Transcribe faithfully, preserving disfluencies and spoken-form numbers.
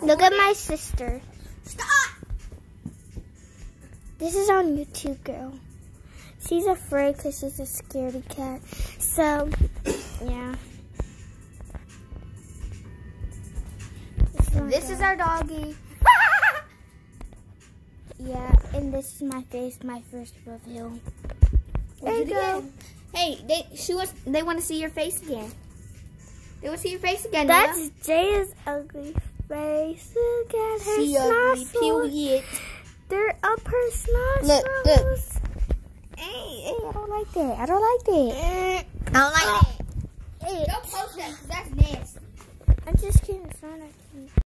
Look at my sister. Stop! This is on YouTube, girl. She's afraid because she's a scaredy cat. So, yeah. This is, This is our doggy. Yeah, and this is my face, my first reveal. There you go. Again. Hey, they she wants they want to see your face again. They want to see your face again. That's Noah. Jaya's ugly face. Look at her She ugly, snozzles. period. They're up her snozzles. Look, look. Hey, hey, I don't like that. I don't like that. I don't like that. Hey, Don't post that because that's nasty. I'm just kidding. It's not a